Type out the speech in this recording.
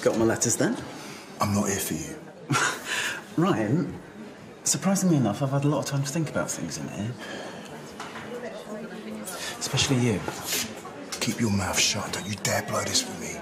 Got my letters then? I'm not here for you. Ryan, surprisingly enough, I've had a lot of time to think about things in here. Especially you. Keep your mouth shut. Don't you dare blow this for me.